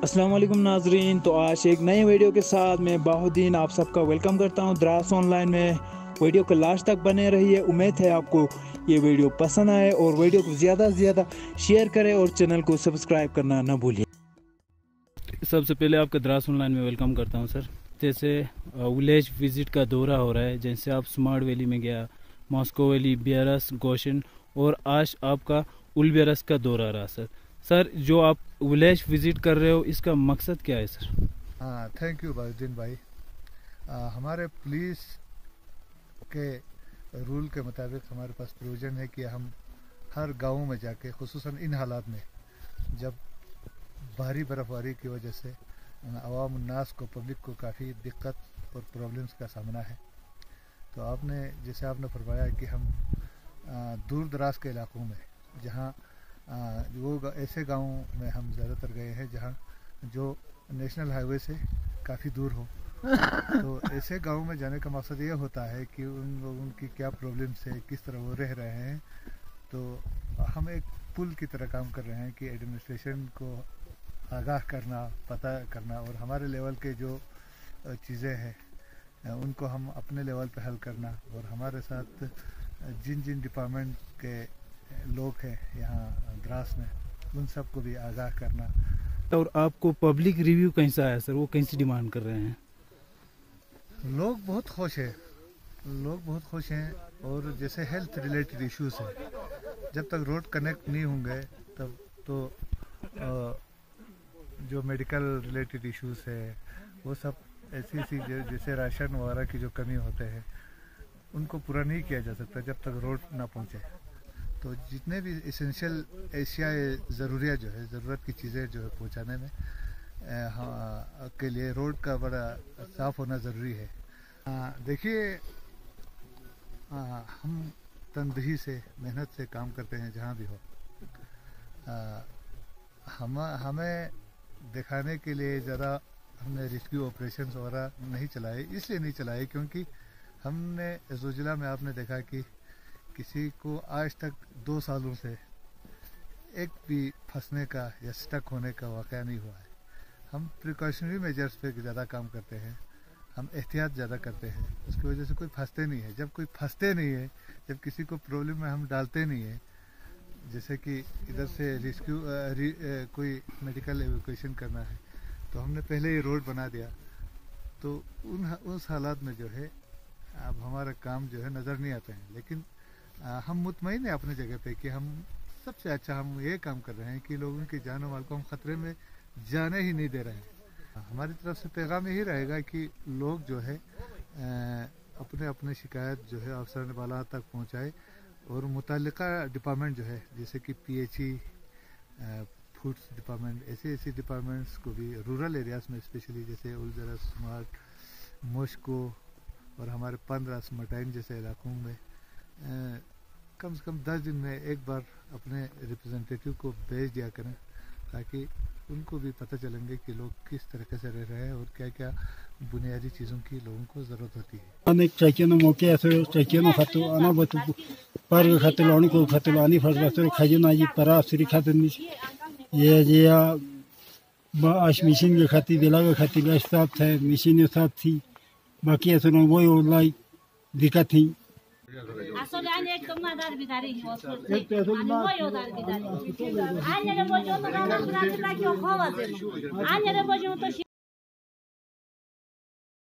السلام علیکم ناظرین، تو آج ایک نئے ویڈیو کے ساتھ میں باہدین آپ سب کا ویلکم کرتا ہوں دراس آن لائن میں۔ ویڈیو کو لاسٹ تک بنے رہیے، امید ہے آپ کو یہ ویڈیو پسند آئے اور ویڈیو کو زیادہ سے زیادہ شیئر کریں اور چینل کو سبسکرائب کرنا نہ بھولیں۔ سب سے پہلے آپ کا دراس آن لائن میں ویلکم کرتا ہوں سر۔ جیسے ولیج وزٹ کا دورہ ہو رہا ہے، جیسے آپ سمارٹ ویلی میں گیا، ماسکو ویلی، بیارس، گوشن، اور آج آپ کا البیرس کا دورہ رہا سر۔ سر جو آپ ولیج وزٹ کر رہے ہو، اس کا مقصد کیا ہے سر؟ تھینک یو باجدین بھائی۔ ہمارے پولیس کے رول کے مطابق ہمارے پاس پروویژن ہے کہ ہم ہر گاؤں میں جا کے، خصوصاً ان حالات میں جب بھاری برف باری کی وجہ سے عوام الناس کو، پبلک کو کافی دقت اور پرابلمس کا سامنا ہے، تو جیسے آپ نے فرمایا کہ ہم دور دراز کے علاقوں میں، جہاں وہ ایسے گاؤں میں ہم زیادہ تر گئے ہیں جہاں جو نیشنل ہائی وے سے کافی دور ہو، تو ایسے گاؤں میں جانے کا مقصد یہ ہوتا ہے کہ ان لوگوں کی کیا پرابلمس ہے، کس طرح وہ رہ رہے ہیں۔ تو ہم ایک پل کی طرح کام کر رہے ہیں کہ ایڈمنسٹریشن کو آگاہ کرنا، پتہ کرنا، اور ہمارے لیول کے جو چیزیں ہیں ان کو ہم اپنے لیول پہ حل کرنا، اور ہمارے ساتھ جن ڈپارٹمنٹ کے لوگ ہیں یہاں دراس میں، ان سب کو بھی آگاہ کرنا۔ اور آپ کو پبلک ریویو کیسا آیا سر؟ وہ کیسی ڈیمانڈ کر رہے ہیں؟ لوگ بہت خوش ہیں، اور جیسے ہیلتھ ریلیٹڈ ایشوز ہیں، جب تک روڈ کنیکٹ نہیں ہوں گے تب تو جو میڈیکل ریلیٹڈ ایشوز ہے وہ سب ایسی جیسے راشن وغیرہ کی جو کمی ہوتے ہیں ان کو پورا نہیں کیا جا سکتا جب تک روڈ نہ پہنچے۔ تو جتنے بھی اسینشیل اشیاء ضروریات جو ہے، ضرورت کی چیزیں جو ہے پہنچانے میں کے لیے روڈ کا بڑا صاف ہونا ضروری ہے۔ دیکھیے، ہم تندہی سے، محنت سے کام کرتے ہیں جہاں بھی ہو۔ ہمیں دکھانے کے لیے ذرا ہم نے ریسکیو آپریشنز وغیرہ نہیں چلائے، اس لیے نہیں چلائے کیونکہ ہم نے زوجلہ میں آپ نے دیکھا کہ کسی کو آج تک 2 سالوں سے ایک بھی پھنسنے کا یا سٹک ہونے کا واقعہ نہیں ہوا ہے۔ ہم پریکاشنری میجرز پہ زیادہ کام کرتے ہیں، ہم احتیاط زیادہ کرتے ہیں، اس کی وجہ سے کوئی پھنستے نہیں ہے۔ جب کوئی پھنستے نہیں ہے، جب کسی کو پرابلم میں ہم ڈالتے نہیں ہیں، جیسے کہ ادھر سے کوئی میڈیکل ایویکویشن کرنا ہے تو ہم نے پہلے ہی روڈ بنا دیا، تو اس حالات میں جو ہے اب ہمارا کام جو ہے نظر نہیں آتے ہیں۔ لیکن ہم مطمئن ہیں اپنے جگہ پہ کہ ہم سب سے اچھا ہم یہ کام کر رہے ہیں کہ لوگوں کی جان و مال کو ہم خطرے میں جانے ہی نہیں دے رہے ہیں۔ ہماری طرف سے پیغام یہی رہے گا کہ لوگ جو ہے اپنے شکایت جو ہے افسران بالا تک پہنچائے، اور متعلقہ ڈپارٹمنٹ جو ہے جیسے کہ P H E, foods department, ایسے ڈپارٹمنٹس کو بھی رورل ایریاز میں اسپیشلی جیسے الزرس، سمارٹ، موشکو اور ہمارے 15 مٹائن جیسے علاقوں میں کم سے کم 10 دن میں ایک بار اپنے ریپرزنٹیٹیو کو بھیج دیا کریں، تاکہ ان کو بھی پتہ چلیں گے کہ لوگ کس طریقے سے رہ رہے ہیں اور کیا کیا بنیادی چیزوں کی لوگوں کو ضرورت ہوتی ہے۔ چکینو موقع چکینو خطو انا بتو پارو خطو لانی کو خطو انی فضلاتو کھجنا جی پرا سری خطن یہ باش مشین کے خطی دلا کے خطی بیستا تھے، مشین ساتھ تھی، باقی اصل وہی لائی دقت تھی۔ আসলে আমি একদম মাদার বিদারি হচ্ছে মানে ময়ও দার বিদারি আইনের পর্যন্ত রান্না রাখি খাওয়া যায় আইনের পর্যন্ত